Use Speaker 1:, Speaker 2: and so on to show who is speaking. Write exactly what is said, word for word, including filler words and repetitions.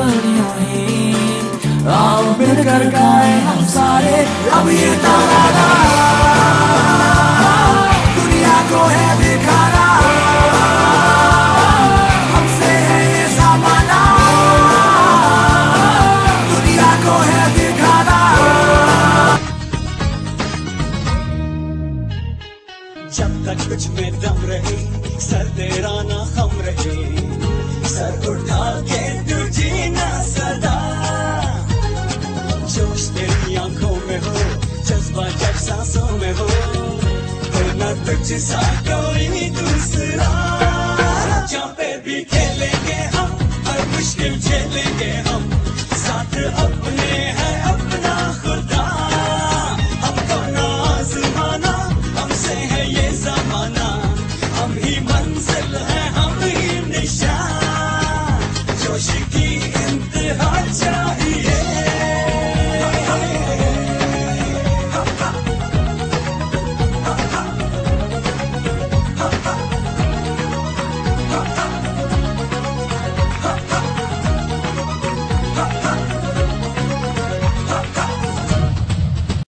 Speaker 1: पर यूं ही आओ मिलकर गाए हम सारे अब ये तराना, दुनिया को है दिखाना, हमसे है ये ज़माना, दुनिया को है दिखाना।
Speaker 2: जब तक कुछ में दम रहे सर तेरा ना खम रहे, सर उठा के तू जीना सदा, जोश तेरी आंखों में हो, जज्बा जब सांसों में हो, होना तुझ सा कोई दूसरा। जहाँ पे भी खेलेंगे हम, हर मुश्किल झेलेंगे हम, साथ अपने है अपना खुदा, हमको ना आज़माना, हमसे है ये ज़माना, हम ही मंजिल है हम ही निशान, जोश की इंतहा।